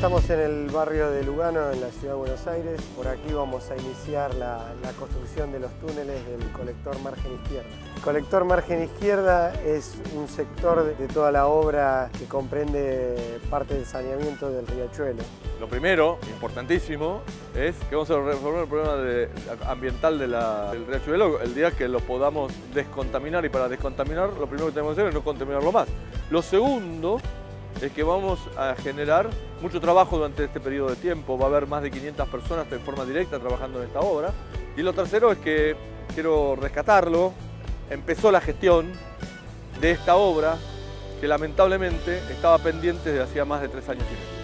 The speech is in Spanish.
Estamos en el barrio de Lugano, en la ciudad de Buenos Aires. Por aquí vamos a iniciar la construcción de los túneles del colector margen izquierda. El colector margen izquierda es un sector de toda la obra que comprende parte del saneamiento del riachuelo. Lo primero, importantísimo, es que vamos a resolver el problema ambiental del riachuelo el día que lo podamos descontaminar, y para descontaminar lo primero que tenemos que hacer es no contaminarlo más. Lo segundo es que vamos a generar mucho trabajo durante este periodo de tiempo. Va a haber más de 500 personas en forma directa trabajando en esta obra. Y lo tercero es que quiero rescatarlo. Empezó la gestión de esta obra que lamentablemente estaba pendiente desde hacía más de 3 años y medio.